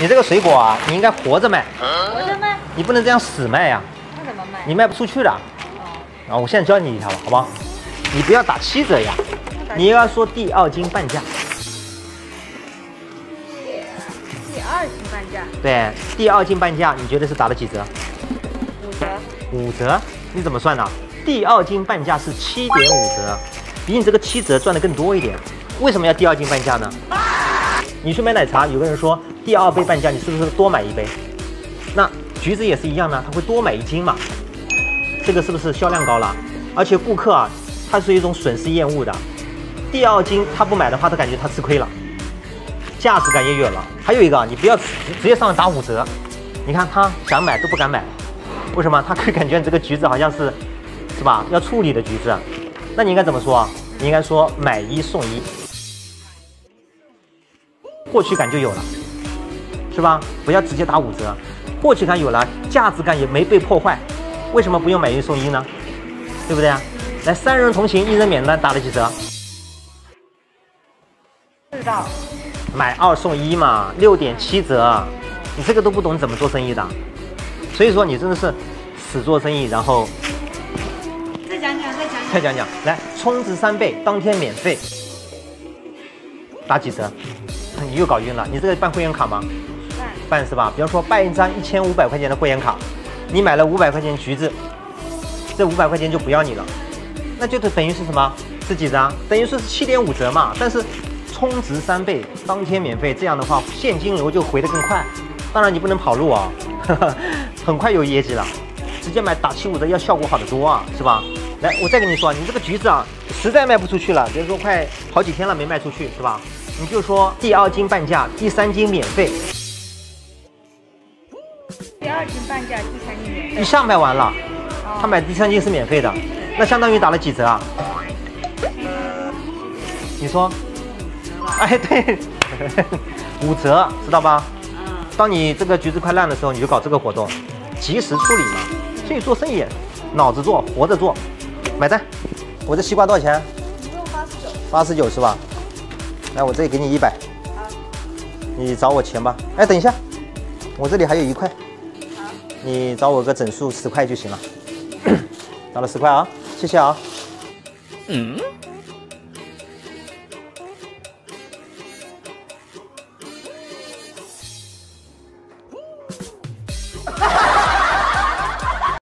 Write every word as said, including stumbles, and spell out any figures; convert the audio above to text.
你这个水果啊，你应该活着卖， 活着卖， 你不能这样死卖呀、 那怎么卖？ 你卖不出去的。 哦， 啊，我现在教你一条了，好不好？你不要打七折呀，你要说第二斤半价。 第二斤半价， 对，第二斤半价，你觉得是打了几折？ 五折。 五折？你怎么算的？第二斤半价是七点五折，比你这个七折赚的更多一点。为什么要第二斤半价呢？你去买奶茶，有个人说第二杯半价，你是不是多买一杯？那橘子也是一样呢，他会多买一斤嘛。这个是不是销量高了？而且顾客啊，他是一种损失厌恶的，第二斤他不买的话，他感觉他吃亏了，价值感也有了。还有一个，你不要直直接上来打五折，你看他想买都不敢买，为什么？他可以感觉你这个橘子好像是，是吧？要处理的橘子，那你应该怎么说啊？你应该说买一送一，获取感就有了，是吧？不要直接打五折，获取感有了，价值感也没被破坏。为什么不用买一送一呢？对不对啊？来，三人同行一人免单，打了几折？ 不知道。 买二送一嘛，六点七折。你这个都不懂怎么做生意的，所以说你真的是死做生意。然后再讲讲，再讲讲。 再讲讲，来，充值三倍，当天免费，打几折？你又搞晕了，你这个办会员卡吗？ 办。 办是吧？比方说办一张一千五百块钱的会员卡，你买了五百块钱橘子，这五百块钱就不要你了，那就等于是什么？是几折啊？等于说是七点五折嘛。但是充值三倍，当天免费，这样的话现金流就回得更快。当然你不能跑路啊，很快有业绩了。直接买打七五折要效果好得多啊，是吧？来，我再跟你说，你这个橘子啊，实在卖不出去了，比如说快好几天了没卖出去，是吧？你就说第二斤半价，第三斤免费。 第二斤半价，第三斤免费。 一下卖完了，他买第三斤是免费的，那相当于打了几折啊？你说？哎，对，五折，知道吧？当你这个橘子快烂的时候，你就搞这个活动，及时处理嘛。所以做生意，脑子做，活着做。买单。我这西瓜多少钱？ 一共八十九。 八十九是吧？来，我这里给你一百。 好。 你找我钱吧。哎，等一下，我这里还有一块。 好。 你找我个整数十块就行了。找了十块啊，谢谢啊。嗯。